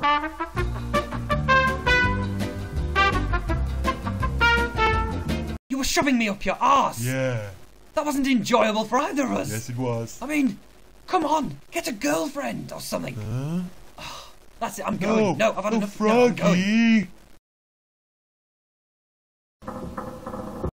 You were shoving me up your arse. Yeah. That wasn't enjoyable for either of us. Yes, it was. I mean, come on, get a girlfriend or something. Huh? That's it, I'm going. No, I've had enough. Froggy. No, I'm going.